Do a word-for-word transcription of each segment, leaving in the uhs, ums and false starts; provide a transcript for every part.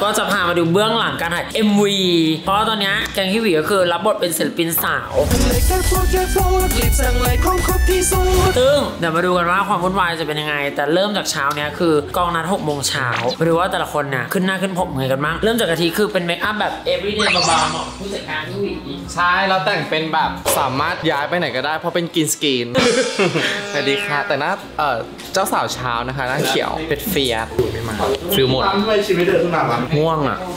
ก็จะพามาดูเบื้องหลังการถ่าย เอ็ม วี เพราะตอนนี้แกงฮิวีก็คือรับบทเป็นศิลปินสาวซึ่งเดี๋ยวมาดูกันว่าความวุ่นวายจะเป็นยังไงแต่เริ่มจากเช้าเนี้ยคือกองนัดหกโมงเช้ามาดูว่าแต่ละคนเนี่ยขึ้นหน้าขึ้นผมไงกันบ้างเริ่มจากกะทิคือเป็นเมคอัพแบบ everyday เบาๆเหมาะผู้จัดการฮิวีใช่เราแต่งเป็นแบบสามารถย้ายไปไหนก็ได้เพราะเป็นกินสกรีนสวัสดีค่ะแต่หน้าเอ่อเจ้าสาวเช้านะคะหน้าเขียวเป็นเฟียสไม่มาฟิลหมดทำไมชีวิตเดินขึ้นมาวะง่วงอ่ะ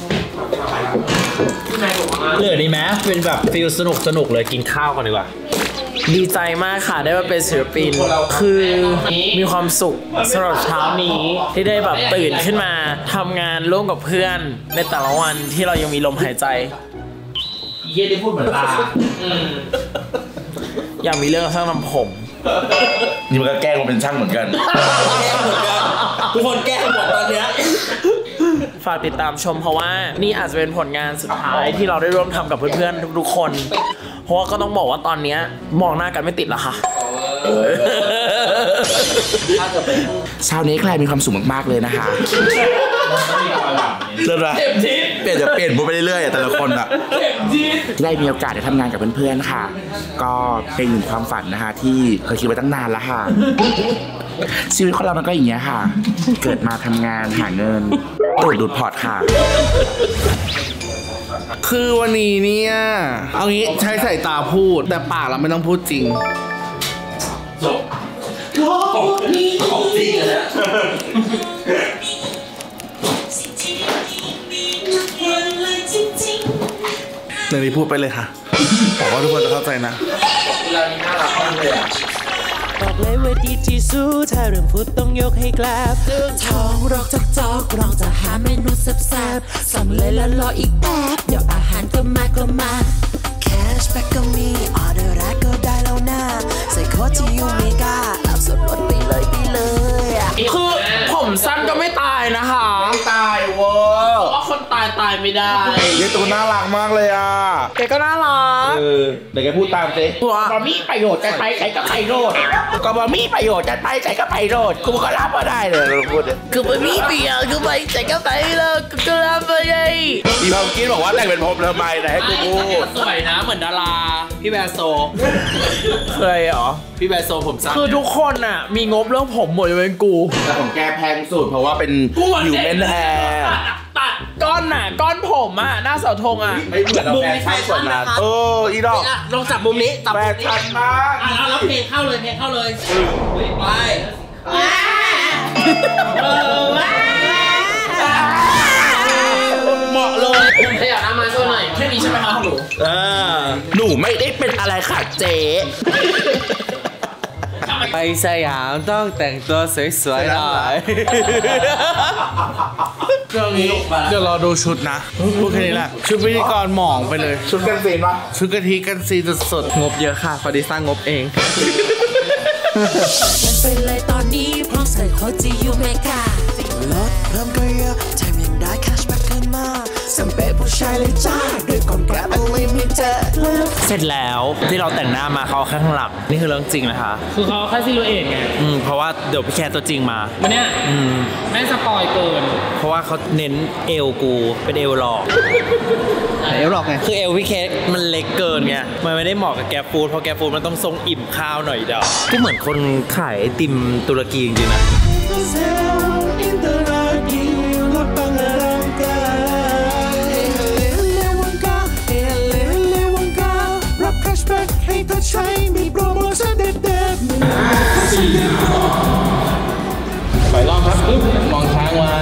เหลือดีไหมเป็นแบบฟิลสนุกสนุกเลยกินข้าวก่อนดีกว่าดีใจมากค่ะได้มาเป็นศิลปินคือมีความสุขสำหรับเช้านี้ที่ได้แบบตื่นขึ้นมาทำงานร่วมกับเพื่อนในแต่ละวันที่เรายังมีลมหายใจเย่ได้พูดเหมือนลาอยากมีเรื่องช่างทำผมนี่มันก็แกล้งมาเป็นช่างเหมือนกันทุกคนแกล้งหมดตอนเนี้ยฝากติดตามชมเพราะว่านี่อาจจะเป็นผลงานสุดท้ายที่เราได้ร่วมทำกับเพื่อนๆทุกๆคนเพราะว่าก็ต้องบอกว่าตอนนี้มองหน้ากันไม่ติดแล้วค่ะเช้านี้ใครมีความสุขมากๆเลยนะคะเริ่มละเปลี่ยนจะเปลี่ยนมูไปเรื่อยๆแต่ละคนอะได้มีโอกาสได้ทำงานกับเพื่อนๆค่ะก็เป็นหนึ่งความฝันนะคะที่เคยคิดไว้ตั้งนานแล้วค่ะชีวิตของเรามันก็อย่างเงี้ยค่ะเกิดมาทำงานหาเงินตูดดูดพอร์ตค่ะคือวันนี้เนี่ยเอางี้ใช้สายตาพูดแต่ปากเราไม่ต้องพูดจริงของจริงเลยเดี๋ยวนี้พูดไปเลยค่ะบอกว่าทุกคนจะเข้าใจนะเรานี่น่ารักมากเลยอ่ะบอกเลยว่าดีที่สุดถ้าเรื่องพูดต้องยกให้กราบท้องรอกจอกจอกเราจะหาเมนูแซ่บๆสั่งเลยแล้วรออีกแป๊บเดี๋ยวอาหารก็มาก็มาแคชแบ็กก็มีออเดอร์แรกก็ได้แล้วนะใส่โค้ดที่ยูเมการับส่วนลดไปเลยไปเลยคือผมสั้นก็ไม่ตายนะคะไม่ตายเวอร์เพราะคนตายตายไม่ได้เย้ตัวน่ารักมากเลยอ่ะแกก็น่ารักเออเดี๋ยวแกพูดตามเจ๊บะมี่ประโยชน์จะไปใส่กับไพโรดก็บะมี่ประโยชน์จะไปใส่กับไพโรดกูก็รับมาได้เลยเราพูดคือบะมี่เปียกคือไปใส่กับไพโรดก็รับมาได้อีพอมกินบอกว่าแต่งเป็นผมทำไมไหนให้กูพูดสวยนะเหมือนดาราพี่แบโซเคยเหรอพี่แบโซผมสั้นคือทุกคนอ่ะมีงบเรื่องผมหมดยกเว้นกูแต่ผมแก้แพงสุดเพราะว่าเป็นอยู่เมนแฮร์ตัดก้อนน่ะก้อนผมอ่ะหน้าเสาธงอ่ะไม่เหมือนเราแพงข้างส่วนนั้นเอออีดอกลองจับมุมนี้จับมุมนี้ชัดมากแล้วแล้วเพลงเข้าเลยเพลงเข้าเลยไปเหมาะเลยขยับหน้ามาตัวหน่อยแค่นี้ใช่ไหมคะหนูเออหนูไม่ได้เป็นอะไรค่ะเจ๊ไปสยามต้องแต่งตัวสวยๆหน่อยเรื่องนี้เดี๋ยวรอดูชุดนะพูดแค่นี้แหละชุดพิธีกรหมองไปเลยชุดกันซีนปะชุดกะทิกันซีนสดๆงบเยอะค่ะพอดีสร้างงบเองเป็นเลยตอนนี้เพราะใส่โค้ดจียูเมกาลดเพิ่มก็เยอะแถมยังได้แคชแบ็กขึ้นมาสัมเปผู้ชายเลยจ้าด้วยกล่องแกร็บอันลิมิเต็ดเสร็จแล้วที่เราแต่งหน้ามาเขาข้างหลังนี่คือเรื่องจริงนะคะคือเขาแค่ซิลูเอทไงอืมเพราะว่าเดี๋ยวพี่แคทตัวจริงมาวันเนี้ยอืมไม่สปอยเกินเพราะว่าเขาเน้นเอวกูเป็นเอวหลอกเอวหลอกไงคือเอวพี่แคทมันเล็กเกินไงมันไม่ได้เหมาะกับแกฟูดเพราะแกฟูดมันต้องทรงอิ่มข้าวหน่อยเดียวก็เหมือนคนขายไอติมตุรกีจริงๆนะใช้มีโปรโมชั่นเด็ดๆไปลองครับมองค้างไว้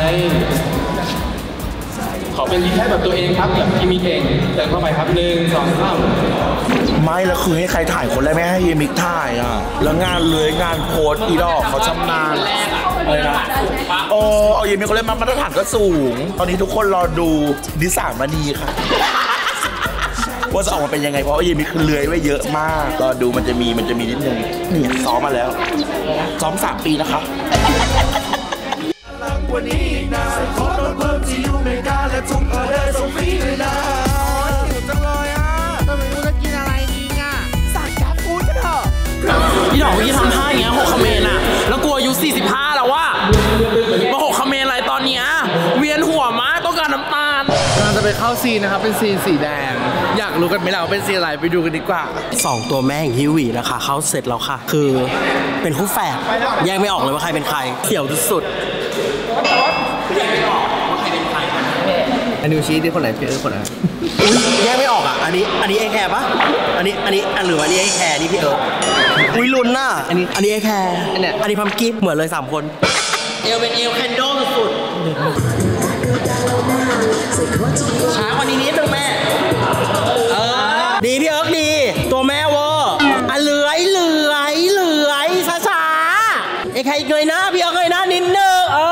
ขอเป็นดีแค่แบบตัวเองครับแบบที่มีเพลงเติมเข้าไปครับหนึ่งสองสามไม่แล้วคือให้ใครถ่ายคนแรกไม่ให้เยมิกถ่ายอ่ะแล้วงานเลยงานโพสอีดอกเขาชำนาญอะไรนะโอ้เอาเยมิกคนแรกมามาตรฐานก็สูงตอนนี้ทุกคนรอดูดิสามณีค่ะว่าจะออกมาเป็นยังไงเพราะว่าเยมิคือเลื้อยไว้เยอะมากก็ดูมันจะมีมันจะมีนิดนึงนี่ซ้อมมาแล้วซ้อมสามปีนะคะวันนี้นะขอรถเพิ่มที่ยูเมกาและทุกออเดอร์ส่งฟรีเลยนะหิวจังเลยอ่ะแต่ไม่รู้จะกินอะไรดีอ่ะสั่งแกร็บฟู้ดกันเถอะพี่ดอกพี่ทำท่าอย่างเงี้ยหกคอมเมนต์อ่ะแล้วกลัวอายุสี่สิบห้าแล้วว่ามาหกคอมเมนต์อะไรตอนเนี้ยเวียนหัวมากต้องการน้ำตาไปเข้าซีนนะครับเป็นซีนสีแดงอยากรู้กันไหมล่ะว่าเป็นซีนอะไรไปดูกันดีกว่าสองตัวแม่ของฮิวีนะคะเขาเสร็จแล้วค่ะคือเป็นคู่แฝดแยกไม่ออกเลยว่าใครเป็นใครเขียวสุดแยกไม่ออกว่าใครเป็นใครอันนิวชี้ที่คนไหนพี่เอิร์ธคนไหนแยกไม่ออกอ่ะอันนี้อันนี้ไอแคร์ปะอันนี้อันนี้อันหรืออันนี้ไอแคร์นี่พี่เอิร์ธอุ้ยลุ้นน่ะอันนี้อันนี้ไอแคร์อันนี้อันนี้พัมกิฟเหมือนเลยสามคนเอลเป็นเอลแคนโดสุดช้ากว่านี้นิดนึงแม่เออดีพี่เอิร์กดีตัวแม่เวอร์อ่ะเลื้อยเลื้อยเลื้อยช้าๆไอ้ใครเงยหน้าพี่เอิร์กเงยหน้านิดนึงเออ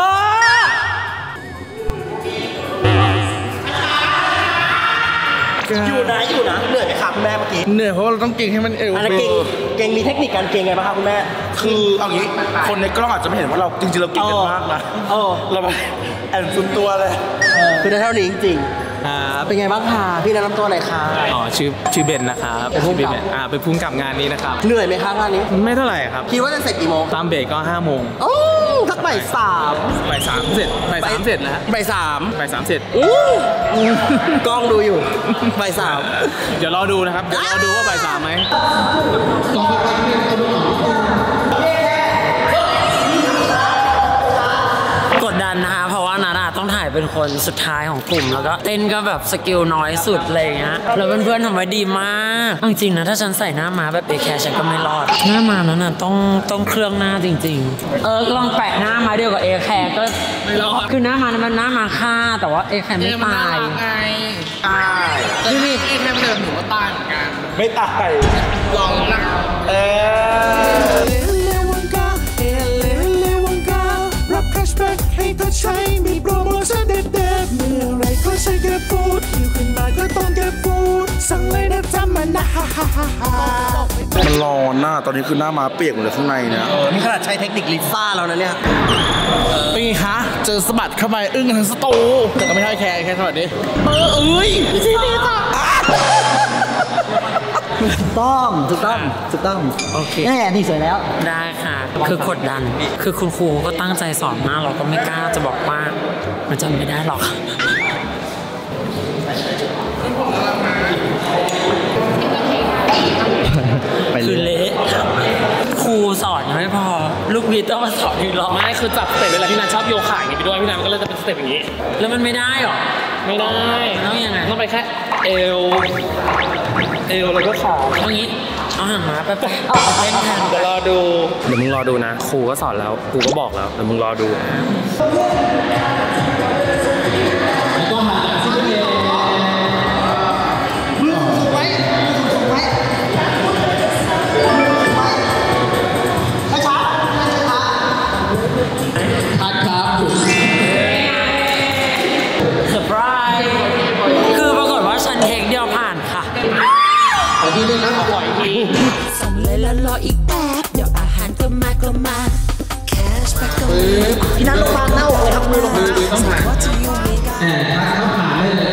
อยู่นะอยู่นะเหนื่อยไหมครับคุณแม่เมื่อกี้เหนื่อยเพราะเราต้องเก่งให้มันเอวเก่งเก่งมีเทคนิคการเก่งไงบ้างครับคุณแม่คือเอางี้คนในกล้องอาจจะไม่เห็นว่าเราจริงๆเราเก่งกันมากนะเราแบบแอนซุนตัวเลยคือได้เท่านี้จริงๆเป็นไงบ้างคะพี่แนะนำตัวหน่อยค่ะอ๋อชื่อชื่อเบนนะครับเป็นผู้กำกับอ่าเป็นผู้กำกับงานนี้นะครับเหนื่อยไหมคะงานนี้ไม่เท่าไหร่ครับคิดว่าจะเสร็จกี่โมงตามเบรกก็ห้าโมงโอ้ทักบ่ายสามบ่ายสามเสร็จบ่ายสามเสร็จแล้วบ่ายสามบ่ายสามเสร็จกล้องดูอยู่บ่ายสามเดี๋ยวรอดูนะครับเดี๋ยวรอดูว่าบ่ายสามไหมกดดันนะคะเพราะว่านาดาต้องถ่ายเป็นคนสุดท้ายของกลุ่มแล้วก็เต้นก็แบบสกิลน้อยสุดอะไรเงี้ยแล้วเพื่อนๆทำไว้ดีมากจริงๆนะถ้าฉันใส่หน้าม้าแบบเอแคร์ฉันก็ไม่รอดหน้าม้านั้นน่ะต้องต้องเครื่องหน้าจริงๆเออก็ลองแปะหน้าม้าเดียวกับเอแคร์ก็ไม่รอดคือหน้าม้ามันหน้าม้าฆ่าแต่ว่าเอแคร์ไม่ตายตายแต่นี่เอแคร์มันเดินหนูก็ตายเหมือนกันไม่ตายลองนะเอให้เธอใช้มีโปรโมชั่นเด็ดๆเมื่อไรก็ใช้แกฟูดหิวขึ้นมาก็ต้องแกฟูดสั่งเลยนะจ๊ะมันนะฮ่าฮ่าฮ่าฮ่ามันร้อนหน้าตอนนี้คือหน้ามาเปียกหมดเลยข้างในเนี่ยนี่ขนาดใช้เทคนิคลิซ่าแล้วนะเนี่ยเป็นไงคะเจอสะบัดเข้าไปอึ้งทั้งสตูแต่ก็ไม่ได้แคร์แค่สวัสดีเออเอ้ยจริงๆจ้ะถูกต้องถูกต้องถูกต้องโอเคแน่นี่สวยแล้วได้ค่ะคือกดดันคือคุณครูก็ตั้งใจสอนมากเราก็ไม่กล้าจะบอกว่ามันจำไม่ได้หรอกคือเละครูสอนยังไม่พอลูกวิทย์ต้องมาสอนอีกหรอไม่คือจับสเต็ปเวลาพี่นันชอบโยคะอย่างนี้ไปด้วยพี่นันก็เลยจะเป็นสเต็ปอย่างนี้แล้วมันไม่ได้หรอไม่ได้ต้องยังไงต้องไปแค่เอวเอวแล้วก็ขาอย่างนี้เอาหางม้าไปไปเอาเล่นแทนเดี๋ยวรอดูเดี๋ยวมึงรอดูนะครูก็สอนแล้วครูก็บอกแล้วเดี๋ยวมึงรอดูก็หาซิเนส่งเลยแล้วรออีกแป๊บเดี๋ยวอาหารก็มาก็มาแคชแบ็คก็มาพี่นัทลงมาเน่าเลยครับมือลงมาต้องผ่านแอบต้องผ่านได้เลย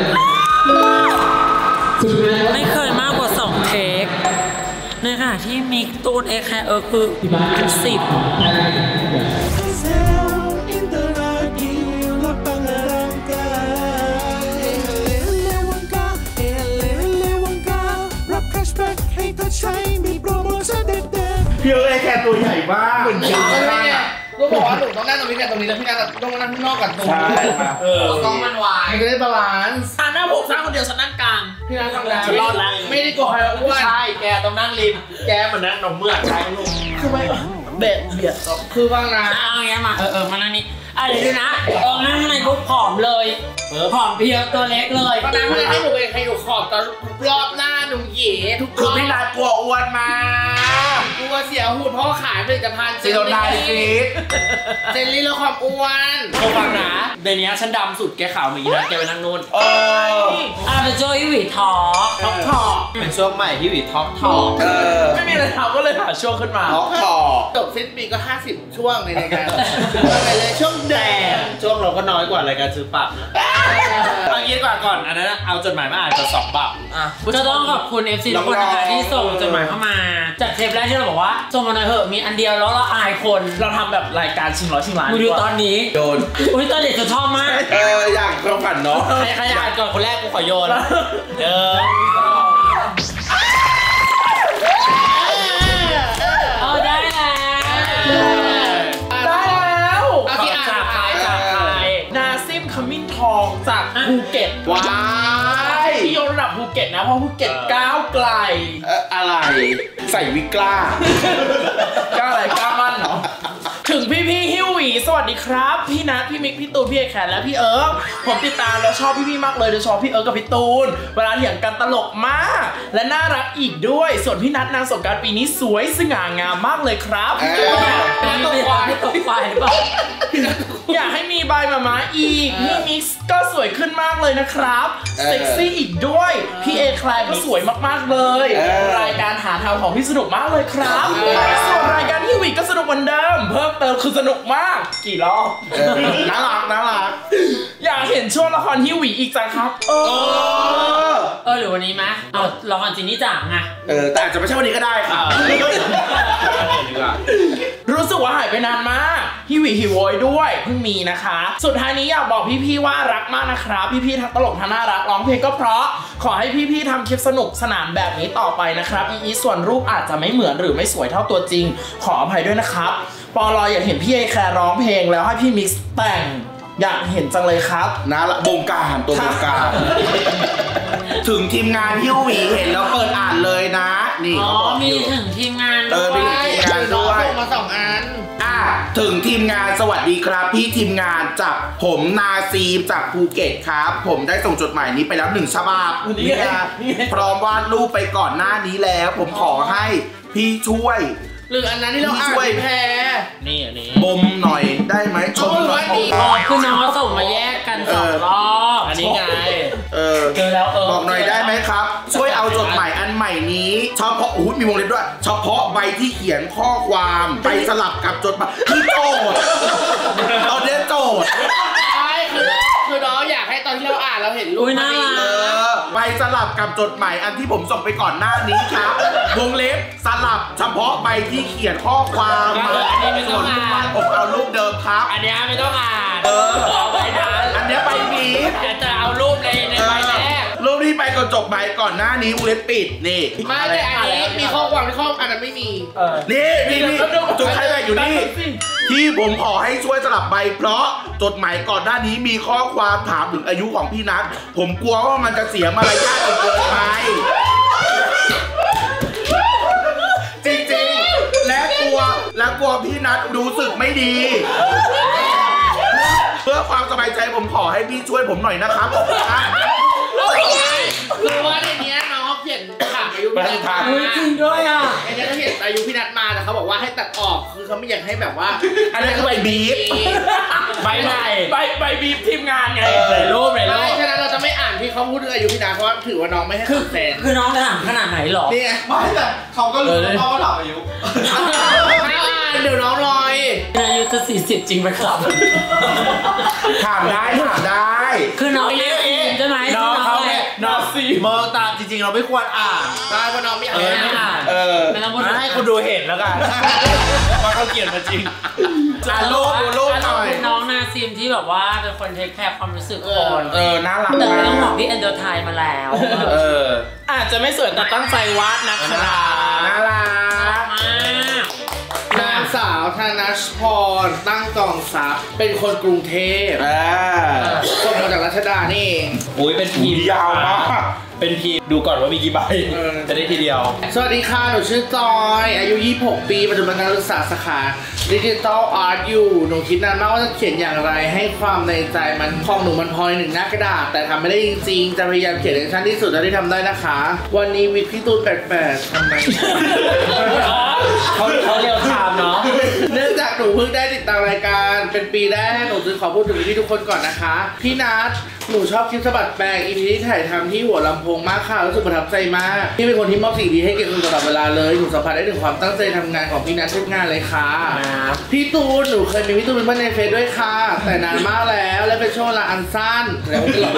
ไม่เคยมากกว่าสองเทคในขณะที่มิกตูนเอแคร์เออคือสิบพี่เอ๋แค่ตัวใหญ่มากเหมือนยักษ์เลยเนี่ยก็บอกว่าหนูต้องนั่งตรงนี้กับตรงนี้แล้วพี่นัทต้องนั่งข้างนอกกับตรงนี้เออกล้องมันวายมันจะได้บาลานซ์อ่าหน้าผมสร้างคนเดียวฉันนั่งกลางพี่นัททำแล้วรอดแล้วไม่ได้ก่อให้อ้วนใช่แกต้องนั่งริมแกเหมือนนั่งนมเมื่อใช่ลูกคือไม่เบ็ดเบียดคือว่างนะเอาอย่างเงี้ยมาเออเออมานั่งนี่อะไรดูนะเออนั่งในปุ๊บผอมเลยเออผอมเพียวตัวเล็กเลยตอนนั้นพี่นัทให้หนูเองให้หนูขอบตอนรอบหน้าหนูหยีทุกคือพี่นัทกลัวอ้วนมากลัวเสียหุ่นเพราะขายผลิตภัณฑ์เซโรไนฟีดเจลลี่ลดความอ้วนเขาฟังนะในนี้ฉันดำสุดแกขาวเหมือนนะแกไปนั่งนู่นเอออ่ะเป็นช่วงฮิวิทอล์กท็อกทอล์กเป็นช่วงใหม่ฮิวิท็อกทอล์กไม่มีอะไรทำก็เลยหาช่วงขึ้นมาท็อกทอล์กจบสิ้นปีก็ห้าสิบช่วงในรายการไปเลยช่วงแดงช่วงเราก็น้อยกว่ารายการซื้อปากนะเอางี้ดีกว่าก่อนอันนั้นเอาจดหมายมาอ่านกับสองแบบก็ต้องขอบคุณ เอฟ ซี ทุกคนนะคะที่ส่งจดหมายเข้ามาจากเทปแรกที่เราบอกว่าส่งมาหน่อยเถอะมีอันเดียวแล้วเราอายคนเราทำแบบรายการชิงร้อยชิงล้านดูตอนนี้โยนอุ้ยตอนเด็กจะชอบมากเอออยากลองฝันเนาะใครใครอ่านก่อนคนแรกกูขอโยนเดินเอาได้แล้วได้แล้วจากใครจากใครนาซิมขมิ้นทองจากภูเก็ตว้ายที่ยกระดับภูเก็ตนะเพราะภูเก็ตก้าวไกลอะไรใส่วิกล้าก้าวอะไรก้าวมั่นเหรอถึงพี่พี่ฮิวหวีสวัสดีครับพี่นัทพี่มิกพี่ตูนพี่เอแคนและพี่เอิร์กผมติดตามแล้วชอบพี่พี่มากเลยโดยเฉพาะพี่เอิร์กกับพี่ตูนเวลาเถียงกันตลกมากและน่ารักอีกด้วยส่วนพี่นัทนางสงกรานต์ปีนี้สวยสง่างามมากเลยครับพี่ตกควายตกควายหรือเปล่าอยากให้มีใบมาม้าอีกพี่มิกซ์ก็สวยขึ้นมากเลยนะครับเซ็กซี่อีกด้วยพี่เอแคลร์ก็สวยมากๆเลยรายการหาทางของพี่สนุกมากเลยครับส่วนรายการฮิวหวีก็สนุกเหมือนเดิมเพิ่มเติมคือสนุกมากกี่รอบน่ารักน่ารักอยากเห็นช่วงละครฮิวหวีอีกจังครับเออเออหรือวันนี้ไหมเอาละครจินนี่จ๋าไงเออแต่อาจจะไม่ใช่วันนี้ก็ได้ค่ะรู้สึกว่าหายไปนานมากฮิวหวีฮิวโวยด้วยเพิ่งมีนะคะสุดท้ายนี้อยากบอกพี่ๆว่ารักมากนะครับพี่ๆทั้งตลกทั้งน่ารักร้องเพลงก็เพราะขอให้พี่ๆทำคลิปสนุกสนานแบบนี้ต่อไปนะครับอีส่วนรูปอาจจะไม่เหมือนหรือไม่สวยเท่าตัวจริงขออภัยด้วยนะครับปอลอยอยากเห็นพี่เอแคร์ร้องเพลงแล้วให้พี่มิกซ์แต่งอยากเห็นจังเลยครับนะละบงการตัวบงการถึงทีมงานฮิวหวีเห็นแล้วเปิดอ่านเลยนะนี่อ๋อมีถึงทีมงานเออมีทีมงานด้วยมาสองอันอ่ะถึงทีมงานสวัสดีครับพี่ทีมงานจากผมนาซีมจากภูเก็ตครับผมได้ส่งจดหมายนี้ไปแล้วหนึ่งฉบับนี่นะพร้อมวาดรูปไปก่อนหน้านี้แล้วผมขอให้พี่ช่วยหรืออันนั้นที่เราอ่านแพ้นี่อันนี้บ่มหน่อยได้ไหมชมหน่อยคือน้องส่งมาแยกกันสองรอบอันนี้ไงเออเจอแล้วเออบอกหน่อยได้ไหมครับช่วยเอาจดหมายอันใหม่นี้เฉพาะอู้มีวงเล็บด้วยเฉพาะใบที่เขียนข้อความไปสลับกับจดหมายคือโจทย์ตอนนี้โจทย์ใช่คือคือน้องอยากให้ตอนที่เราอ่านเราเห็นรูปน่ารักใบสลับกับจดหมายอันที่ผมส่งไปก่อนหน้านี้ครับวงเล็บสลับเฉพาะใบที่เขียนข้อความอันนี้ไม่ต้องอ่านผมเอารูปเดิมครับอันนี้ไม่ต้องอ่านเออเอาไปนะอันนี้ใบนี้จะเอารูปในในใบแรกรูปที่ไปก่อนจบใบก่อนหน้านี้วงเล็บปิดนี่ไม่แต่อันนี้มีข้อความที่ข้ออันนั้นไม่มีนี่นี่นี่จุดไฮไลท์อยู่นี่ที่ผมขอให้ช่วยสลับใบเพราะจดหมายก่อนหน้านี้มีข้อความถามถึงอายุของพี่นัทผมกลัวว่ามันจะเสียมารยาทเกินไปจริงๆและกลัวและกลัวพี่นัทรู้สึกไม่ดีเพื่อความสบายใจผมขอให้พี่ช่วยผมหน่อยนะครับคือว่าในนี้น้องเขียนถามอายุพี่นัทมาจริงด้วยอ่ะไอ้เนี่ยเขาเขียนอายุพี่นัทมาแต่เขาบอกว่าให้ตัดออกคือเขาไม่อยากให้แบบว่าอันนี้คือใบบีฟใบไหนใบใบบีฟทีมงานไงในรูปในรูปฉะนั้นเราจะไม่อ่านที่เขาพูดถึงอายุพี่นัทเพราะว่าถือว่าน้องไม่ให้แฟนคือน้องจะถามขนาดไหนหรอเนี่ยไม่แต่เขาก็รู้เขาก็ถามอายุไม่อ่านเดี๋ยวน้องรอยอายุจะสี่สิบจริงไหมครับถามได้ถามได้คือน้องเรียกเองใช่ไหมน้องเขาเนี่ยน้องซีเมื่อตามจริงๆเราไม่ควรอ่านได้เพราะน้องไม่อ่านเออไม่ต้องพูดให้คุณดูเห็นแล้วกันว่าเขาเขียนมาจริงอ่านรูปดูรูปหน่อยน้องนาซิมที่แบบว่าเป็นคนเทคแคร์ความรู้สึกคนเออน่ารักแต่ไม่ต้องบอกพี่เอนเดอร์ไทยมาแล้วเอออาจจะไม่สวยแต่ตั้งใจวาดนะครับน่ารักนางสาวธนัชพรตั้งกองทรัพย์เป็นคนกรุงเทพส่งมาจากรัชดานี่เองโอ้ยเป็นทีมยาวมากเป็นทีมดูก่อนว่ามีกี่ใบจะได้ทีเดียวสวัสดีค่ะหนูชื่อจอยอายุยี่สิบหกปีปัจจุบันการศึกษาสาขาดิจิทัลอาร์ตอยู่หนูคิดนานมากว่าจะเขียนอย่างไรให้ความในใจมันของหนูมันพอในหนึ่งหน้ากระดาษแต่ทำไม่ได้จริงๆจะพยายามเขียนในชั้นที่สุดเท่าที่ทำได้นะคะวันนี้วิกพี่ตูนแปลกๆทำไมเขาเขาเรียกถามเนาะเนื่องจากหนูเพิ่งได้ติดตามรายการเป็นปีแรกหนูจึงขอพูดถึงพี่ทุกคนก่อนนะคะพี่นัทหนูชอบคลิปสะบัดแปลงอีพีที่ถ่ายทำที่หัวลำโพงมากค่ะรู้สึกประทับใจมากพี่เป็นคนที่มอบสิ่งดีให้เกียรติตลอดเวลาเลยหนูสัมผัสได้ถึงความตั้งใจทำงานของพี่นัททุกงานเลยค่ะพี่ตูนหนูเคยมีพี่ตูนเป็นเพื่อนในเฟซด้วยค่ะแต่นานมากแล้วและเป็นช่วงเวลาอันสั้นแล้วก็หลอก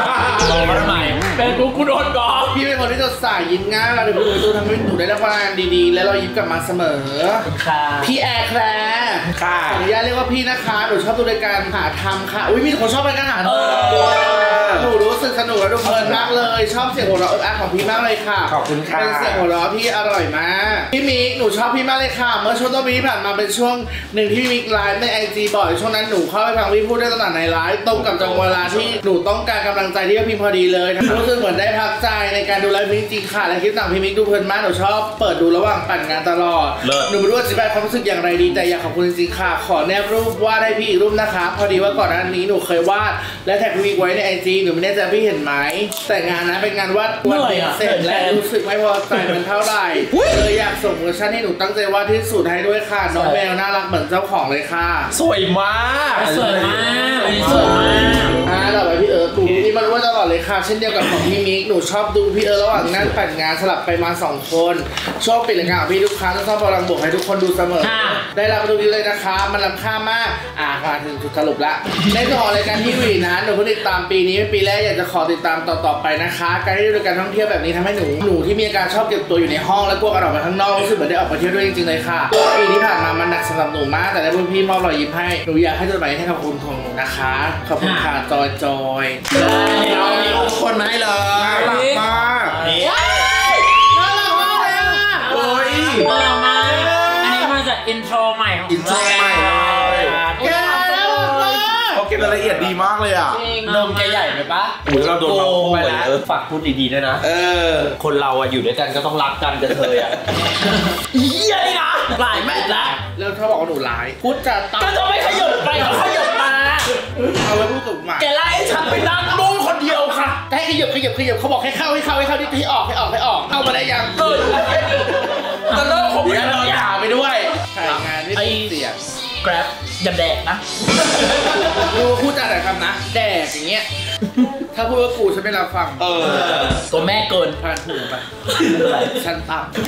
มาทำไมเป็นกูกูโดนกอล์ฟพี่เป็นคนที่สดใสยิ้มง่ายเราเดี๋ยวพี่ตูนทำให้หนูได้รับพลังงานดีๆและเรายิ้มกลับมาเสมอค่ะพี่แอร์แคร์ค่ะขออนุญาตเรียกว่าพี่นะคะหนูชอบดูรายการหาทำค่ะอุ้ยมีคนชอบรายการหาทำหนูรู้สึกสนุกและดูเพลินมากเลยชอบเสียงหัวเราะอักของพี่มากเลยค่ะขอบคุณค่ะเป็นเสียงหัวเราะพี่อร่อยมากพี่มิกหนูชอบพี่มากเลยค่ะเมื่อช่วงต้นปีที่ผ่านมาเป็นช่วงหนึ่งที่พี่มิกไลฟ์ในไอจีบ่อยช่วงนั้นหนูเข้าไปฟังพี่พูดได้ตลอดในไลฟ์ตรงกับจังหวะเวลาที่หนูต้องการกำลังใจที่พี่พอดีเลยรู้สึกเหมือนได้พักใจในการดูไลฟ์จริงๆค่ะและคลิปต่างพี่มิกดูเพลินมากหนูชอบเปิดดูระหว่างปั่นงานตลอดหนูไม่รู้ว่าจะแสดงความรู้สึกอย่างไรดีแต่อยากขอบคุณจริงๆค่ะขอแนบรูปวาดให้พี่อีกรูปนะคะพอดีว่าก่อนหน้านี้หนูเคยวาดและแท็กพี่มิกไว้ในไอจีหนูไม่แน่ใจพี่เห็นไหมแต่งานนั้นเป็นงานวาดวันเด็กเสร็จและรู้สึกไม่พอใจมันเท่าไหร่เลยอยากส่งเวอร์ชันให้หนูตั้งใจวาดที่สุดให้ด้วยค่ะน้องแมวน่ารักเหมือนเจ้าของเลยค่ะสวยมากสวยมากสวยมากอ่าต่อไปพี่เอิร์ธดูนี่มารู้ว่าตลอดเลยค่ะเช่นเดียวกับของพี่มิกหนูชอบดูพี่เอิร์ธระหว่างนั่งปั่นงานสลับไปมาสองคนชอบปิดรายการของพี่ทุกครั้งชอบพลังบวกให้ทุกคนดูเสมอได้รับดูดีเลยนะคะมันล้ำค่ามากอ่ามาถึงจุดสรุปละในตัวของรายการที่วีนะหนูเพิ่งติดตามปีนี้เป็นปีแรกอยากจะขอติดตามต่อๆไปนะคะการที่ดูการท่องเที่ยวแบบนี้ทำให้หนูหนูที่มีอาการชอบเก็บตัวอยู่ในห้องและกลัวกันออกมาข้างนอกรู้สึกเหมือนได้ออกมาเที่ยวด้วยจริงๆเลยค่ะปีที่ผ่านมามันหนักสำหรับหนูมากแต่ได้พี่มอบรอยยิ้มให้หนูอยากให้จดหมายให้ขอบคุณของหนูนะคะขอบคุณค่ะจอยจอยเรามีทุกคนมาให้เลยน่ารักมากน่ารักมากเลยอ่ะโอ้ยน่ารักมากอันนี้มาจากอินโทรใหม่ของอินโทรใหม่เลยเขาเก็บรายละเอียดดีมากเลยอ่ะนมแกใหญ่ไปปะโอ้ยเราโดนมาคู่ไปแล้วฝากพูดดีๆด้วยนะเออคนเราอะอยู่ด้วยกันก็ต้องรักกันกันเลยอะเยี่ยนี่นะหลายแม่ละแล้วถ้าบอกว่าหนูร้ายพูดจะตัดก็จะไม่ขยับไปก็ขยับมาเอาไว้พูดกับหมาแกไล่ฉันไปนั่งดูคนเดียวค่ะให้ขยับขยับขยับเขาบอกให้เข้าให้เข้าให้เข้าที่ให้ออกให้ออกให้ออกเข้ามาได้ยังเออจะเลิกผมเดี๋ยวเราด่าไปด้วยถ่ายงานไม่เสีย Grab อย่าแดกนะดูพูดจาแต่คำนะแดกอย่างเงี้ยถ้าพูดว่ากูฉันไม่รับฟังเออตัวแม่เกินผ่านหูไปฉันต่ำ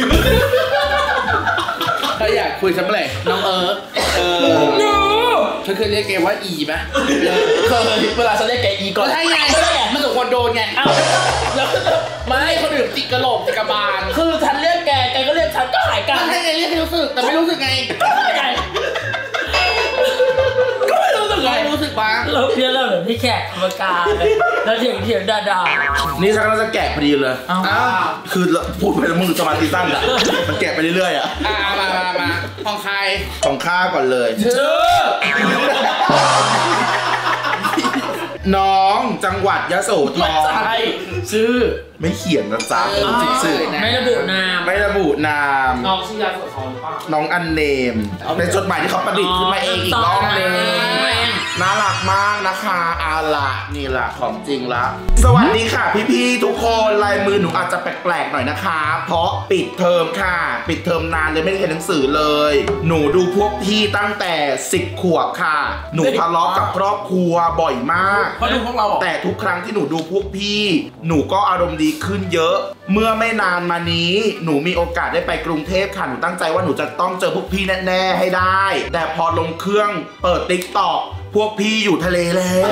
ถ้าอยากคุยฉันเมื่อไหร่น้องเอิร์ธเออเธอเคยเรียกแกว่าอีไหมเคยเวลาฉันเรียกแกอีก่อนใช่ไงมันสมควรโดนไงเอ้าแล้วไม่คนอื่นติดกระโหลกติดกระบาลคือฉันเรียกแกแกก็เรียกฉันก็หายกันใช่ไงเรียกให้รู้สึกแต่ไม่รู้สึกไงก็ไม่รู้สึกไงรู้สึกบ้างเราเพี้ยนเราเหมือนพี่แขกธรรมกาแล้วเถียงเถียงด่าด่านี่ฉันก็จะแกะพอดีเลยอ้าวคือพูดไปแล้วมึงสมาธิสั้นอะมันแกะไปเรื่อยๆอะอ่ามามามาของใครของข้าก่อนเลยชื่อน้องจังหวัดยโสธรใช่ชื่อไม่เขียนนะจ๊ะชื่อไม่ระบุนามไม่ระบุนามน้องชื่อยาโสธรป่ะน้องอันเนมเป็นจดหมายที่เขาประดิษฐ์ขึ้นมาเองอีกรอบนึงน่ารักมากนะคะอาละนี่แหละของจริงละสวัสดีค่ะพี่ๆทุกคนลายมือหนูอาจจะแปลกๆหน่อยนะคะเพราะปิดเทอมค่ะปิดเทอมนานเลยไม่ได้เรียนหนังสือเลยหนูดูพวกพี่ตั้งแต่สิบขวบค่ะหนูทะเลาะกับครอบครัวบ่อยมากเพราะดูพวกเราแต่ทุกครั้งที่หนูดูพวกพี่หนูก็อารมณ์ดีขึ้นเยอะเมื่อไม่นานมานี้หนูมีโอกาสได้ไปกรุงเทพค่ะหนูตั้งใจว่าหนูจะต้องเจอพวกพี่แน่ๆให้ได้แต่พอลงเครื่องเปิดติ๊กต็อกพวกพี่อยู่ทะเลแล้ว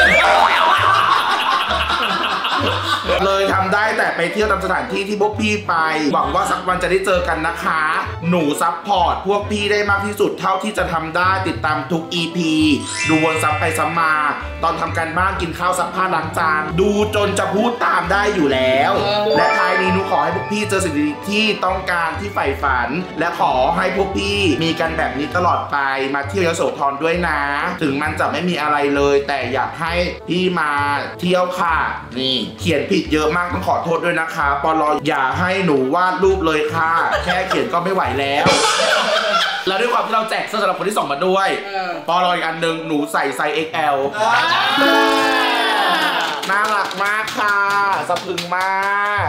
เลยทำได้แต่ไปเที่ยวตามสถานที่ที่พวกพี่ไปหวังว่าสักวันจะได้เจอกันนะคะหนูซัพพอร์ตพวกพี่ได้มากที่สุดเท่าที่จะทำได้ติดตามทุก อี พี ดูวนซ้ำไปซ้ำมาตอนทำการบ้านกินข้าวซักผ้าล้างจานดูจนจะพูดตามได้อยู่แล้วและท้ายนี้หนูขอให้พวกพี่เจอสิ่งดีที่ต้องการที่ใฝ่ฝันและขอให้พวกพี่มีกันแบบนี้ตลอดไปมาเที่ยวยโสธรด้วยนะถึงมันจะไม่มีอะไรเลยแต่อยากให้พี่มาเที่ยวค่ะนี่เขียนผิดเยอะมากต้องขอโทษด้วยนะคะปลออย่าให้หนูวาดรูปเลยค่ะแค่เขียนก็ไม่ไหวแล้วแล้วด้วยความที่เราแจกเสื้อสำหรับคนที่ส่งมาด้วยปลออีกอันหนึ่งหนูใส่ไซส์ เอ็กซ์ แอล น่ารักมากค่ะสะพรึงมาก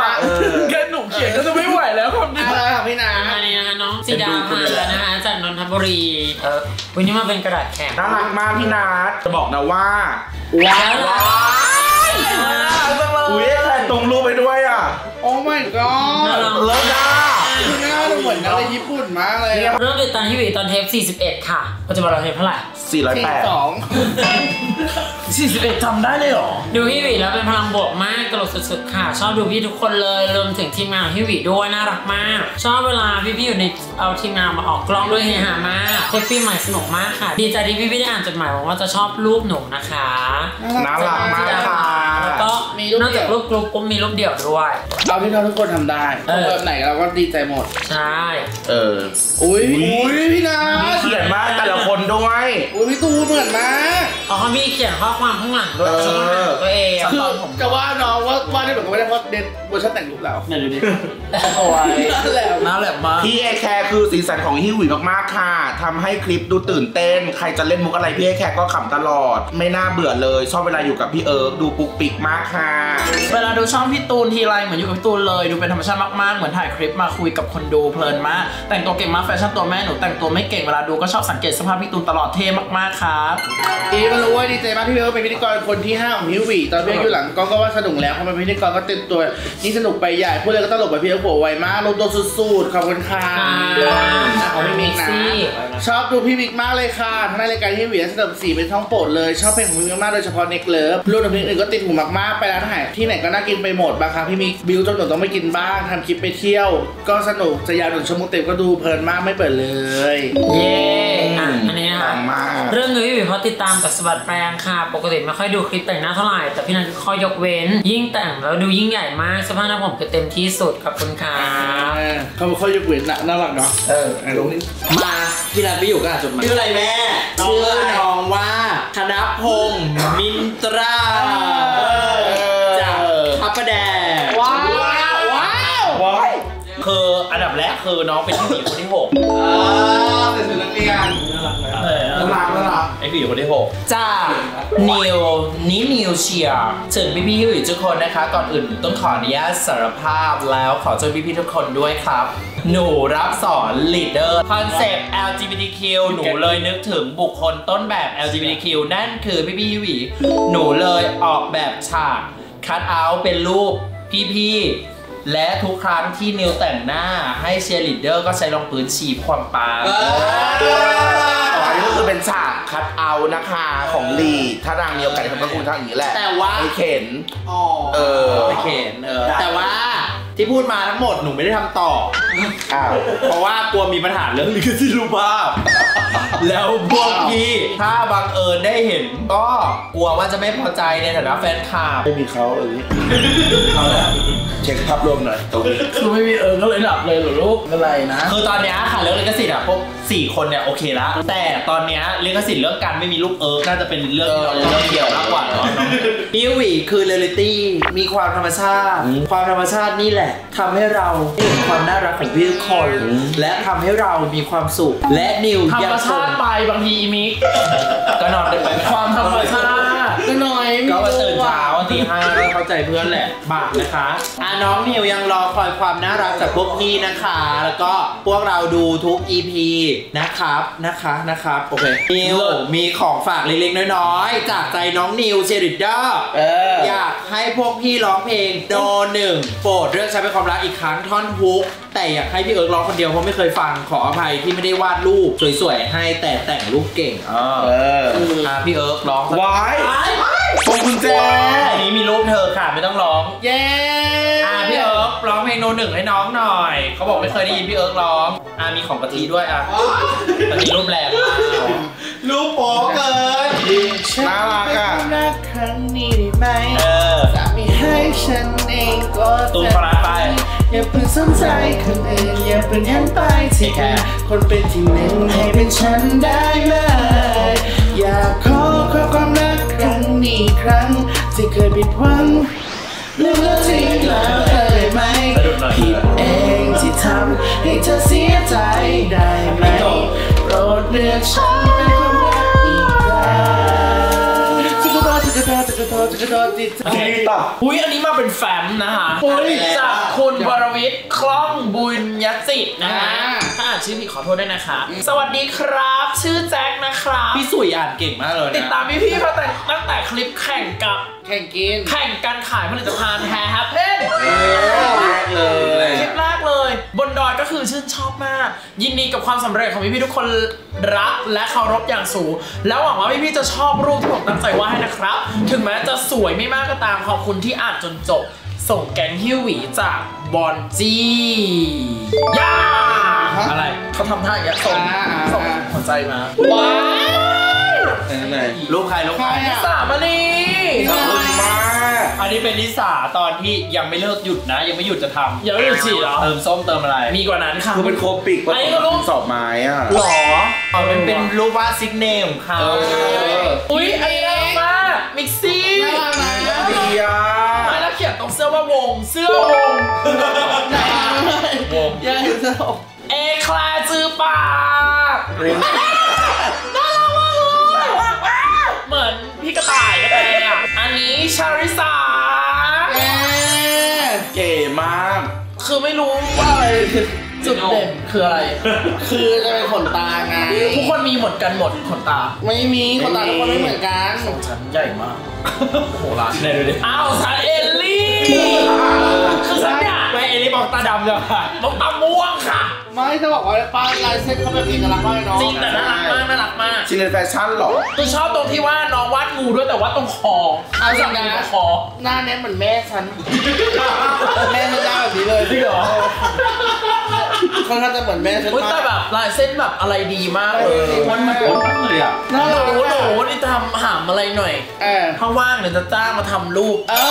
แค่หนูเขียนก็จะไม่ไหวแล้วครับนี่อะไรครับพี่นาอันนี้นะคะน้องสีดาค่ะนะคะจากนนทบบุรีเออวันนี้มาเป็นกระดาษแข็งน่ารักมากพี่นัทจะบอกนะว่าว้าวอุ้ยใส่ตรงรูปไปด้วยอ่ะโอ้ my god เลิศอ่ะคือหน้าเราเหมือนนักเรียนญี่ปุ่นมากเลยเริ่มติดตามพี่หวีตอนเทปสี่สิบเอ็ดค่ะปัจจุบันเราเทปเท่าไหร่สี่ร้อยแปดสองสี่สิบเอ็ดจำได้เลยเหรอดูพี่หวีแล้วเป็นพลังบวกมากตลกสุดๆค่ะชอบดูพี่ทุกคนเลยรวมถึงทีมงานของพี่หวีด้วยน่ารักมากชอบเวลาพี่ๆอยู่ในเอาทีมงานมาออกกล้องด้วยเฮฮามากเทปปีใหม่สนุกมากค่ะดีใจที่พี่ๆได้อ่านจดหมายหวังว่าจะชอบรูปหนูนะคะน่ารักมากค่ะแล้วก็นอกจากรูปกรุ๊ปก็มีรูปเดี่ยวด้วยเอาที่เราทุกคนทำได้แบบไหนเราก็ดีใจหมดใช่เอออุ้ยอุ้ยพี่นาเขียนมากแต่ละคนด้วยอุ้ยพี่ตูนเหมือนมากอ๋อเขามีเขียนข้อความข้างหลังด้วยช่องทางตัวเองคือจะว่าน้องว่าว่าได้แบบก็ไม่ได้เพราะเด็ดเวอร์ชันแต่งรูปแล้วเนี่ยดูดิโอ้ยนั่นแหละน่าแหลมมากพี่เอแคร์คือสีสันของฮิวหวีมากๆค่ะทำให้คลิปดูตื่นเต้นใครจะเล่นมุกอะไรพี่เอแคร์ก็ขำตลอด ไม่น่าเบื่อเลยชอบเวลาอยู่กับพี่เอิร์กดูปุกปิกมากค่ะเวลาดูช่องพี่ตูนทีไรเหมือนอยู่กับพี่ตูนเลยดูเป็นธรรมชาติมากๆเหมือนถ่ายคลิปมาคุยกับคนดูเพลินมากแต่งตัวเก่งมากแฟชั่นตัวแม่หนูแต่งตัวไม่เก่งเวลาดูก็ชอบสังเกตสภาพพี่ตูนตลอดเท่มากๆครับอีมารู้ว่าดีใจมากที่พี่เอิร์กเป็นพิธีกรคนที่ห้าของฮิวหวีตอนพี่เอิร์กอยู่หลังก็ก็ว่าสนุกแล้วพอเป็นพิธีกรก็เต็มตัวนี่สนุกไปใหญ่พูดเลยก็ตลกไปพี่เอิร์กโผล่ไวมากลงตัวสุดๆขอบคุณค่ะของพี่มิกนะชอบดูพี่มิกมากเลยค่ะทั้งในรายการฮิวหวีและสนุกสีเป็นท้องโปรดเลยชอบเพลงของพี่มิกมากโดยเฉพาะเน็กเลิฟรวมถึงเพลงอื่นก็ติดหูมากๆไปร้านอาหารที่ไหนก็น่ากินไปหมดบางครั้งพี่มิกบิวจนหนูต้องไปกินบ้างทำคลิปไปเที่ยวก็สนุกจะยาวหนึ่งชั่วโมงเต็มก็ดูเพลินมากไม่เปิดเลยเย้อ่ะอันนี้นะคะปังมากเรื่องนี้พี่หวีเพราะติดตามจากสบัดแปลงค่ะปกติไม่ค่อยดูคลิปแต่งหน้าเท่าไหร่แต่พี่นันข้อยกเว้นยิ่งแต่งแล้วดูยิ่งใหญ่มากสภาพหน้าผมคือเต็มที่สุดขอบคุณค่ะเขาเขายกเว้นน่ะน่ารักเนาะเออลงนี่มาพี่นัทไปอยู่ก็อ่านจดหมายชื่ออะไรแม่ชื่อน้องว่าธนพงศ์มินตราจากพระประแดงว้าวว้าวว้ายคืออันดับแรกคือน้องเป็นพี่หมีคนที่หกเป็นสุนัขเรียนเออน่ารักน่ารักไอ้พี่หมีคนที่หกจ้านิวนินิวเชียร์ถึงพี่พี่ๆทุกคนนะคะก่อนอื่นหนูต้องขออนุญาตสารภาพแล้วขอโทษพี่พี่ๆทุกคนด้วยครับหนูรับสอน leader คอนเซปต์ แอล จี บี ที คิว หนูเลยนึกถึงบุคคลต้นแบบ แอล จี บี ที คิว นั่นคือพี่พี่ๆหวีหนูเลยออกแบบฉากคัทเอาท์เป็นรูปพี่ๆและทุกครั้งที่นิวแต่งหน้าให้เชียร์ลีดเดอร์ก็ใช้รองพื้นฉีดความปาอันนี้ก็คือเป็นฉากคัดเอาท์นะคะของลีถ้านางมีโอกาสทำก็คงทำอย่างนี้แหละแต่ว่าไม่เข็นเออไม่เข็นเออแต่ว่าที่พูดมาทั้งหมดหนูไม่ได้ทำต่ออ้าวเพราะว่ากลัวมีปัญหาเรื่องลิขสิทธิ์รูปภาพ แล้วพวกพี่ถ้าบังเอิญได้เห็นก็กลัวว่าจะไม่พอใจในฐานะแฟนคลับไม่มีเขาเออเอาละเช็คภาพรวมหน่อยตรงนี้คือไม่มีเออก็เลยหลับเลยเหรอลูกอะไรนะคือตอนเนี้ยค่ะเรื่องลิขสิทธิ์อ่ะพวกสี่คนเนี่ยโอเคละแต่ตอนเนี้ยลิขสิทธิ์เรื่องการไม่มีลูกเอิร์กน่าจะเป็นเรื่องที่เราต้องเกี่ยวมากกว่าเนาะพี่หวีคือเรียลลิตี้มีความธรรมชาติ ความธรรมชาตินี่แหละทำให้เราเห็นความน่ารักของพี่ทุกคนและทำให้เรามีความสุขและนิวธรรมชาติไปบางทีอีมิกก็นอนได้ไปความธรรมชาติก็หน่อยก็มาตื่นเช้าตีห้าก็เข้าใจเพื่อนแหละบาปนะคะอ่ะน้องนิวยังรอคอยความน่ารักจากพวกพี่นะคะ แล้วก็พวกเราดูทุก อี พี นะครับนะคะนะครับโอเคนิวมีของฝากเล็กๆน้อยๆจากใจน้องนิวเชริดเดอร์อยากให้พวกพี่ร้องเพลงโดหนึ่งโปรดเรื่องใช้เป็นความรักอีกครั้งท่อนฮุกแต่อยากให้พี่เอิร์กร้องคนเดียวเพราะไม่เคยฟังขออภัยที่ไม่ได้วาดรูปสวยๆให้แต่แต่งรูปเก่งเอออ่ะพี่เอิร์กร้องวายพวงกุญแจอันนี้มีรูปเธอค่ะไม่ต้องร้องเย้อ่ะพี่เอิร์กร้องเพลงโนหนึ่งให้น้องหน่อยเขาบอกไม่เคยได้ยินพี่เอิร์กร้องอ่ะมีของกะทิด้วยอ่ะกะทิรูปแรงรูปโป๊เกินน่ารักอ่ะรักครั้งนี้ได้ไหมเออจะไม่ให้ฉันเองก็ตูนคอรัสไปอย่าเพิ่งสนใจคนอื่นอย่าเพิ่งหันไปที่ใครคนเป็นที่หนึ่งให้เป็นฉันได้ไหมอยากขอขอความรักครั้งนี้ครั้งที่เคยผิดหวังเรื่องเลิกทิ้งแล้วได้ไหมผิดเองที่ทำให้เธอเสียใจได้ไหมโปรดเลือกฉันเป็นความรักอีกครั้ง ตุ๊กตาตุ๊กตาตุ๊กตาธอจะเธอจิตอุ้ยอันนี้มาเป็นแฟ้มนะคะจากคุณวรวิทย์คล่องบุญยศิษย์นะคะถ้าอ่านชื่อผิดขอโทษด้วยนะคะสวัสดีครับชื่อแจ็คนะครับพี่สุยอ่านเก่งมากเลยนะติดตามพี่พี่ๆมาแต่ตั้งแต่คลิปแข่งกับแข่งกินแข่งการขายผลิตภัณฑ์แฮร์ฮับเพนแรกเลยคลิปแรกเลยบนดอยก็คือชื่นชอบมากยินดีกับความสำเร็จของพี่ๆทุกคนรักและเคารพอย่างสูงแล้วหวังว่าพี่ๆจะชอบรูปที่ผมตั้งใจวาดให้นะครับถึงแม้จะสวยไม่มากก็ตามขอบคุณที่อ่านจนจบส่งแกงฮิวหวีจากบอนจีย่าอะไรเขาทำท่าอย่างเงี้ยส่งส่งหัวใจมาว้าวรูปใครรูปใครนิสามาลีขอบคุณมากอันนี้เป็นนิสาตอนที่ยังไม่เลิกหยุดนะยังไม่หยุดจะทำยังไม่หยุดฉีดเหรอเติมส้มเติมอะไรมีกว่านั้นค่ะคือเป็นโคปิกอันนี้ก็รูปสอบไม้อ่ะหรออ๋อมันเป็นรูปวาดซิกเนมของเขาอุ้ยอันนี้น่ารักมากมิกซี่น่ารักนะดีอ่ะไม่แล้วเขียนตรงเสื้อว่าวงเสื้อวงวงยังเห็นสนุกเอคลาจือปากน่ารักมากเลยเหมือนพี่กระต่ายกระแตอ่ะอันนี้ชาริสาเก๋มากคือไม่รู้ว่าอะไรจุดเด่นคืออะไรคือจะเป็นขนตาไงทุกคนมีเหมือนกันหมดขนตาไม่มีขนตาทุกคนไม่เหมือนกันฉันใหญ่มากโหร้านไหนดูดิอ้าวฉันเอลลี่คือฉันเนี่ยไปเอลลี่บอกตาดำเลยค่ะบอกตาม่วงค่ะไม่จะบอกว่าป้าลายเส้นเขาแบบเอกลักษณ์มากเลยเนาะจริงแต่น่ารักมากน่ารักมากชินเลนแฟชั่นหรอคือชอบตรงที่ว่าน้องวาดงูด้วยแต่ว่าตรงคอเอาจริงนะคอหน้าเนี้ยเหมือนแม่ฉัน แม่ฉันหน้าแบบนี้เลยจริงเหรอค่อนข้างจะเหมือนแม่ฉันอุ้ยมาแต่กแบบลายเส้นแบบอะไรดีมากเลยมันเหมือนเลยอ่ะน่าหรักนูหอะนูนี่ทำหามอะไรหน่อยเออถ้าว่างเดี๋ยวจะจ้างมาทำรูปเออ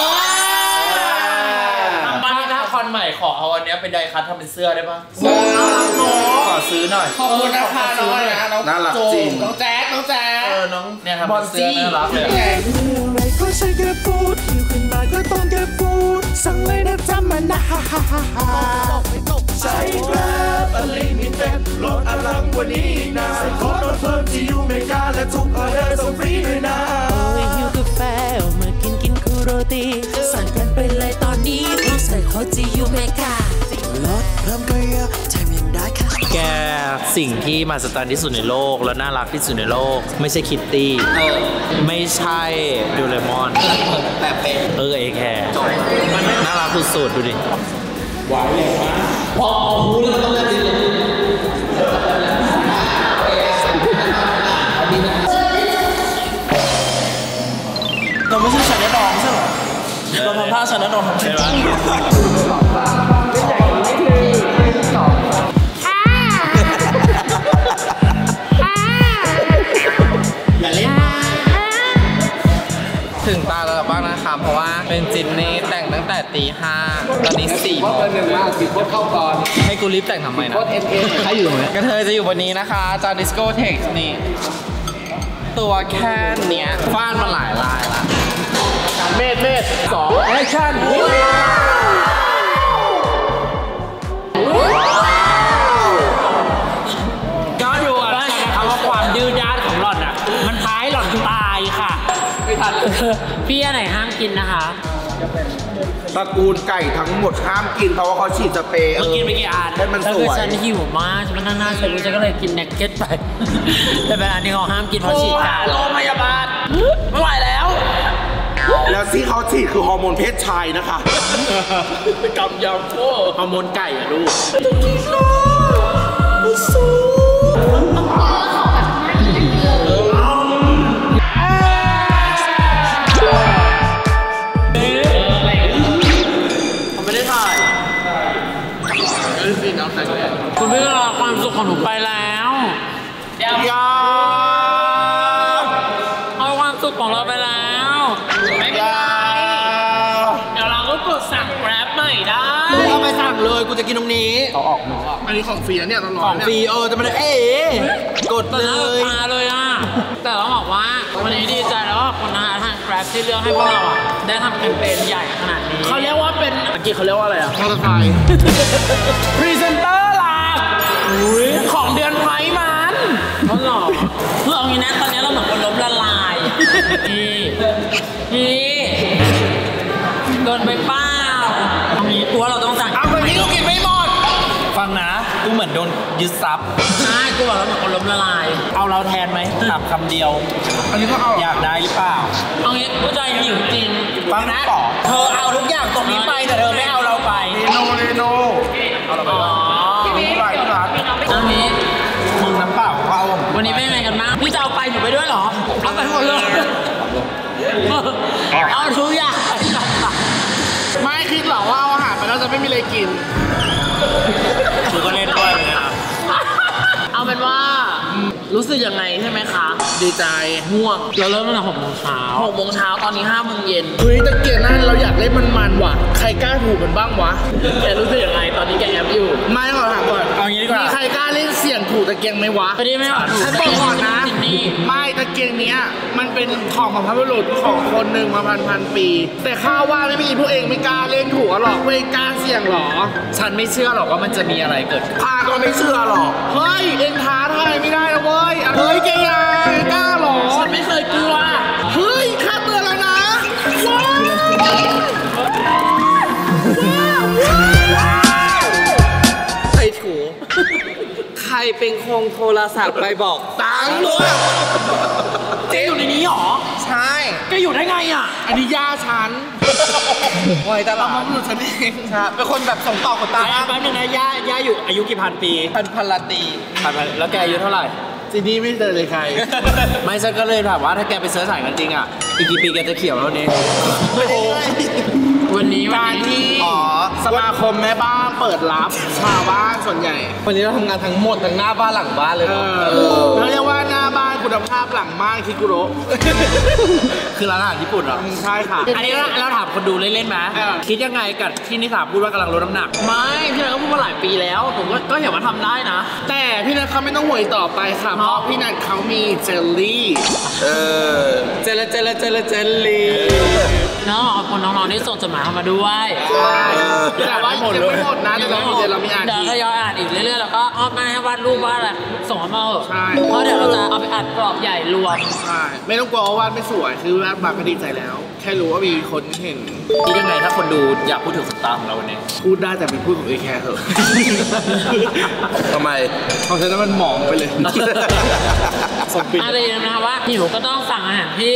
บ้านถ้าคอนใหม่ขอเอาอันเนี้ยเป็นไดคัททำเป็นเสื้อได้ปะขอซื้อหน่อยขอบคุณนะคะน้องนะน้องน่ารักโจจริงน้องแจ๊คน้องแจ๊คเออน้องเนี่ยทำเป็นเสื้อน่ารักเลยนี่ไงอะไรก็ใช่แค่พูดหิวขึ้นมาก็ต้องแค่พูดสั่งเลยนะจำมันนะฮ่าฮ่าฮ่าฮ่าใช่ครับอลิมิเต็ดลดอลังกว่านี้อีกนะใส่คอร์สเพิ่มที่ยูเมกาและทุกออเดอร์ส่งฟรีด้วยนะโอ้ยหิวกาแฟออกมากินกินคูโรตีสั่งกันไปเลยตอนนี้เพราะใส่คอร์สที่ยูเมกาลดเพิ่มก็เยอะแถมยังได้ค่ะแกสิ่งที่มหัศจรรย์ที่สุดในโลกและน่ารักที่สุดในโลก ไม่ใช่คิตตี้ไม่ใช่โดเรมอนแต่เป็นเออเอแคร์น่ารักสุดๆดูดิหวานเลยมากพอเอาหูแล้วต้องเล่นดิเราไม่ใช่ชาแนลดองใช่หรอเราทำท่าชาแนลดองทำใช่ไหมถึงตาเราบ้างนะคะเพราะว่าเป็นจินนี่แต่งตั้งแต่ตีห้าตอนนี้สี่โมงหนึ่งมากสิบเข้าก่อนให้กูรีบแต่งทำไมนะใครอยู่ไหมกระเทยจะอยู่บนนี้นะคะจาดิสโก้เทคนี่ตัวแค่เนี้ยฟาดมาหลายลายละเมตรเมตรสองแอคชั่นก็ดูอะไรนะครับว่าความดื้อด้านของหล่อนอ่ะมันพายหล่อนตายค่ะไม่ทันพี่อันไหนห้ามกินนะคะตระกูลไก่ทั้งหมดห้ามกินเพราะว่าเขาฉีดสเปรย์เมื่อกินไปกี่อันให้มันก็สคือวยฉันหิวมากฉันมานั่งหน้าเฉยฉันก็เลยกินเน็กเก็ตไป แต่เป็นอันที่เขาห้ามกินเพราะฉีดยาโรงพยาบาลไม่ไหวแล้วแล้วที่เขาฉีดคือฮอร์โมนเพศชายนะคะกำยำโอ้ฮอร์โมนไก่อะลูกไม่ได้ถ่ายคุณพี่รอความสุขของหนูไปแล้วเดี๋ยวเอาความสุขของเราไปแล้วไม่เป็นไรเดี๋ยวเราก็กดสั่งแกร็บใหม่ได้เอาไปสั่งเลยกูจะกินตรงนี้อันนี้ของฟรีนะเนี่ยร้อนขๆองเนี่ยฟรีเออจะไม่ได้เอ๊ะกดแต่เลน่าย ตาเลยอ่ะ แต่ต้องบอกว่าวันนี้ดีใจแล้วก็ขอบคุณนะคะทาง Grab ที่เลือกให้พวกเราอ่ะได้ทำแคมเปญใหญ่ขนาดนี้เขาเรียกว่าเป็นเมื่อกี้เขาเรียกว่าอะไรอะมอเตอร์ไซค์พรีเซนเตอร์ล่ะของเดือนไพร์มันเขาหล่อคือเอางี้นะตอนนี้เราเหมือนคนล้มละลายพี่พี่เกินไปเปล่าตรงนี้ตัวเราต้องสั่งเอาแบบนี้กูกินไม่หมดฟังนะกูเหมือนโดนยึดทรัพย์ใช่กูบอกแล้วเหมือนคนล้มละลายเอาเราแทนไหมถามคำเดียวอันนี้ก็เอาอยากได้หรือเปล่าเอางี้ผู้ใจหิวจริงฟังนะเธอเอาทุกอย่างตรงนี้ไปแต่เธอไม่เอาเราไปโนเนโนเอาเราไปก่อนพี่ไปที่ร้านอันนี้มึงน้ำเปล่าเอาวันนี้เป็นยังไงกันบ้างพี่จะเอาไปหนูไปด้วยเหรอเอาไปหมดเลยเอาทุกอย่างไปหลับไม่คิดหรอว่าเอาอาหารไปแล้วจะไม่มีอะไรกินคือก็เล่นด้วยเลยนะเอาเป็นว่ารู้สึกยังไงใช่ไหมคะดีใจง่วงเราเริ่มตั้งแต่หกโมงเช้าหกโมงเช้าตอนนี้ห้าโมงเย็นเฮ้ยตะเกียบนั่นเราอยากเล่นมันๆว่ะใครกล้าถูกมันบ้างวะแกรู้สึกยังไงตอนนี้แกแอบอยู่ไม่ขอถามก่อนเอางี้ดีกว่ามีใครกล้าเล่นเสี่ยงถูกตะเกียงไหมวะไม่ได้ไม่หรอกฉันบอกก่อนนะนี่ไม่ตะเกียงเนี้ยมันเป็นของของพระบุรุษของคนหนึ่งมาพันพันปี แต่ข้าว่าไม่มีพวกเองไม่กล้าเล่นถูกหรอกพวกเองกล้าเสี่ยงหรอฉันไม่เชื่อหรอกว่ามันจะมีอะไรเกิดขึ้นข้าก็ไม่เชื่อหรอกเฮ้ยเองท้าทายไม่ได้นะเว้ยเฮ้ยแกอยากล้าหรอฉันไม่เคยกลัวเฮ้ยข้าเตือนแล้วนะใครถูใครเป็นคงโทรศัพท์ไปบอกตังค์ด้วยเจ๊อยู่ในนี้หรอใช่แกอยู่ได้ไงอ่ะอันนี้ย่าฉันไว้ตลอดมาพูดฉันเองใช่เป็นคนแบบส่งต่อคนตายแป๊บนึงนะย่าย่าอยู่อายุกี่พันปีพันพันละตีพันแล้วแกอายุเท่าไหร่จีนี่ไม่เจอเลยใครไม่ฉันก็เลยถามว่าถ้าแกไปเสิร์ชสายกันจริงอ่ะ อีกกี่ปีแกจะเขียวแล้วเนี่ยวันนี้วักาน รนี้ที่อ๋อสมาคมแม่บ้านเปิดรับชาวบ้านส่วนใหญ่วันนี้เราทำงานทั้งหมดทั้งหน้าบ้านหลังบ้านเลยเอเนาะอเขาเรียกว่าหน้าบ้านคุณภาพหลังบ้านคิกุโระคือร้านอาหารญี่ปุ่นเหรอใช่ค่ะอันนี้เราเราถามคนดูเล่นๆไหมเออคิดยังไงกับที่นิสาพูดว่ากำลังลดน้ำหนักไม่พี่นายก็พูดมาหลายปีแล้ว ผมก็ก็เห็นว่าทำได้นะแต่พี่นัทเขาไม่ต้องห่วยต่อไปค่ะเพราะพี่นัทเขามีเจลลี่เออเจลเจลเจลเจลลี่น้องขอบคุณน้องๆที่ส่งจดหมายเข้ามาด้วยแต่ว่ายังไม่หมดนะเดี๋ยวเรามีเดี๋ยวเรามีอ่านเดี๋ยวอีกทยอยอ่านอีกเรื่อยๆแล้วก็อ้อมมาให้วาดรูปวาดอะไรส่งมาเถอะใช่เพราะเดี๋ยวเราจะเอาไปอัดกรอบใหญ่รวมใช่ไม่ต้องกลัวว่าวาดไม่สวยคือวาดมาก็ดีใจแล้ว แค่รู้ว่ามีคนเห็นคิดยังไงถ้าคนดูอยากพูดถึงสตาร์ของเราวันนี้พูดได้แต่เป็นพูดของไอ้แค่เถอะทำไมของฉันนั้นมันหมองไปเลยอะไรนะคะว่าหิวก็ต้องสั่งอาหารพี่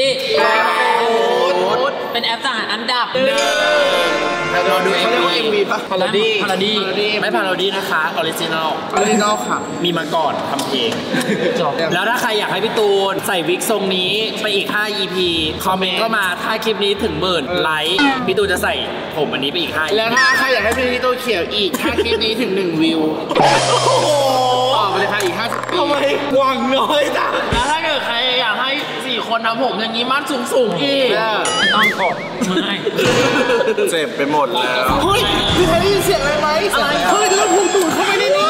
เป็นแอปสั่งอาหารอันดับเราดูเขาเรียกว่า เอ็ม วี ป่ะพาราดี้พาราดี้ไม่พาเราดีนะคะออริจินอลออริจินอลค่ะมีมาก่อนทำเพลงจบแล้วถ้าใครอยากให้พี่ตูนใส่วิกทรงนี้ไปอีกห้า อี พี คอมเมนต์ก็มาถ้าคลิปนี้ถึงหมื่นไลค์พี่ตูนจะใส่ผมอันนี้ไปอีกห้าแล้วถ้าใครอยากให้พี่ตัวเขียวอีก ถ้าคลิปนี้ถึงหนึ่งวิวต่อไปเลยค่ะอีกห้าสิบปีทำไมหวังน้อยจังแล้วถ้าเกิดใครอยากให้สี่คนทำผมอย่างนี้มัดสูงๆอีกไม่ต้องกดไม่เจ็บไปหมดแล้วเฮ้ยมีใครได้ยินเสียงอะไรไหมอะไรเฮ้ยแล้วพุงตูดเข้าไปในนี้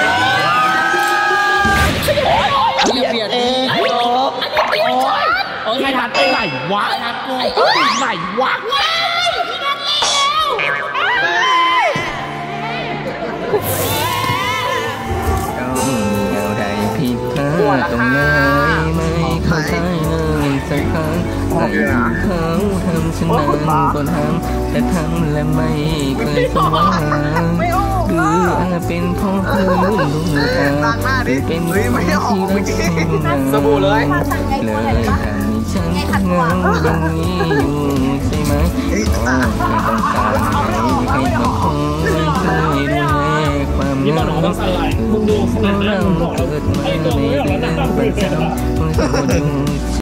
เบียดเองโอ้ยใครทัดไปไหนวะทัดกูไหนวะอะไรผิดพลาดตรงไหนไม่เข้าใจเลยสักครั้งแต่เขาทำฉันนั้นก็ทำแต่ทำและไม่เคยสมหวังหรืออาจเป็นเพราะพื้นลงอาหรือเป็นเพราะที่รักฉันสบู่เลยเลยทำให้ฉันต้องเหงาอย่างนี้อยู่ใช่ไหมก็ไม่ต้องการให้ใครมาคอยช่วยดูแลความรักเราเกิดมาในเรื่องประจำของฉัน